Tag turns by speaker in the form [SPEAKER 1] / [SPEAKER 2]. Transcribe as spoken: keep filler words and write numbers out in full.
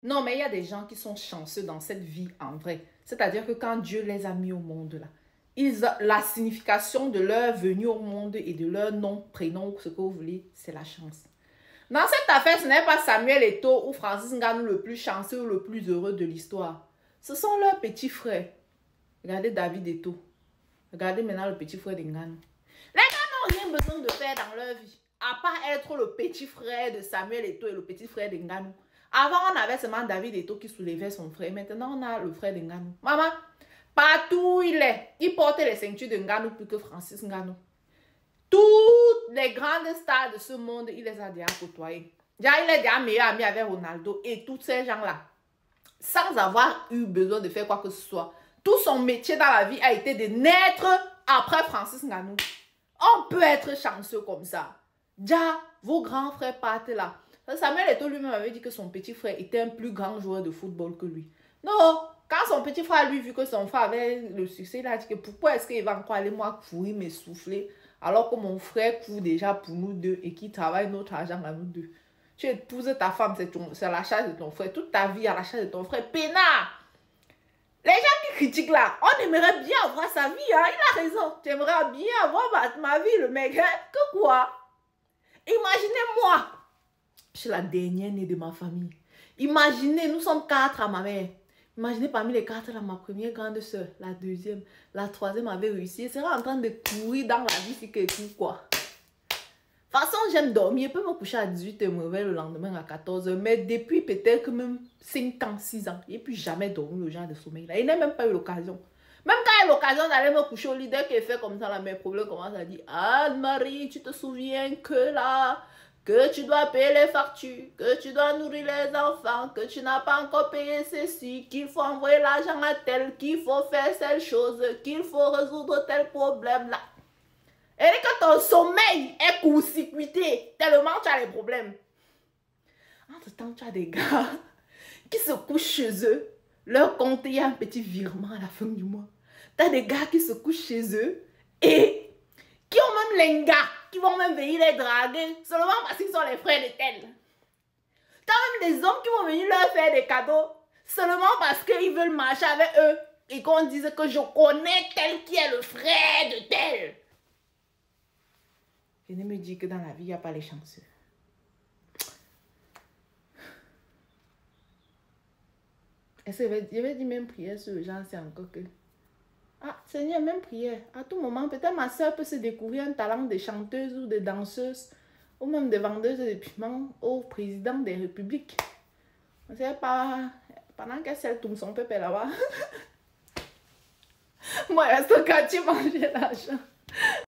[SPEAKER 1] Non, mais il y a des gens qui sont chanceux dans cette vie en vrai. C'est-à-dire que quand Dieu les a mis au monde là, ils, la signification de leur venue au monde et de leur nom, prénom, ou ce que vous voulez, c'est la chance. Dans cette affaire, ce n'est pas Samuel Eto'o ou Francis Ngannou le plus chanceux ou le plus heureux de l'histoire. Ce sont leurs petits frères. Regardez David Eto'o. Regardez maintenant le petit frère de Ngannou. Les gars n'ont rien besoin de faire dans leur vie, à part être le petit frère de Samuel Eto'o et le petit frère de Ngannou. Avant, on avait seulement David Eto'o qui soulevait son frère. Maintenant, on a le frère de Ngannou. Maman, partout où il est, il porte les ceintures de Ngannou plus que Francis Ngannou. Toutes les grandes stars de ce monde, il les a déjà côtoyés. Déjà, il est déjà meilleur ami avec Ronaldo et tous ces gens-là. Sans avoir eu besoin de faire quoi que ce soit. Tout son métier dans la vie a été de naître après Francis Ngannou. On peut être chanceux comme ça. Déjà, vos grands frères partent là. Samuel Eto'o lui-même avait dit que son petit frère était un plus grand joueur de football que lui. Non, quand son petit frère lui vu que son frère avait le succès, il a dit que pourquoi est-ce qu'il va encore aller moi courir, m'essouffler, alors que mon frère court déjà pour nous deux et qui travaille notre argent à nous deux. Tu épouses ta femme, c'est la charge de ton frère. Toute ta vie à la charge de ton frère. Pénard! Les gens qui critiquent là, on aimerait bien avoir sa vie, hein? Il a raison. Tu aimerais bien avoir ma, ma vie, le mec. Hein? Que quoi? Imaginez-moi. Je suis la dernière née de ma famille. Imaginez, nous sommes quatre à ma mère. Imaginez parmi les quatre, là, ma première grande soeur, la deuxième, la troisième avait réussi. Elle serait en train de courir dans la vie, si quelqu'un quoi. De toute façon, j'aime dormir. Je peux me coucher à dix-huit heures et me réveiller le lendemain à quatorze heures. Mais depuis peut-être que même cinq ans, six ans, il n'ai plus jamais dormi le genre de sommeil là. Il n'a même pas eu l'occasion. Même quand il a eu l'occasion d'aller me coucher au lit, dès qu'il fait comme ça, là, mes problèmes commencent à dire Anne-Marie, tu te souviens que là, que tu dois payer les factures, que tu dois nourrir les enfants, que tu n'as pas encore payé ceci, qu'il faut envoyer l'argent à tel, qu'il faut faire telle chose, qu'il faut résoudre tel problème là. Et que ton sommeil est court-circuité tellement tu as les problèmes. Entre-temps, tu as des gars qui se couchent chez eux. Leur compte, il y a un petit virement à la fin du mois. Tu as des gars qui se couchent chez eux et qui ont même les gars qui vont même venir les draguer seulement parce qu'ils sont les frères de tel. Tu as même des hommes qui vont venir leur faire des cadeaux seulement parce qu'ils veulent marcher avec eux et qu'on dise que je connais tel qui est le frère de tel. Venez me dire que dans la vie, il n'y a pas les chanceux. Est-ce que je vais dire même prière sur le genre, c'est encore que... Ah, Seigneur, même prière. À tout moment, peut-être ma soeur peut se découvrir un talent de chanteuse ou de danseuse, ou même de vendeuse de piments au président des républiques. On ne sait pas... Pendant qu'elle sait tout son peuple là-bas. Moi, reste quand tu manges l'argent.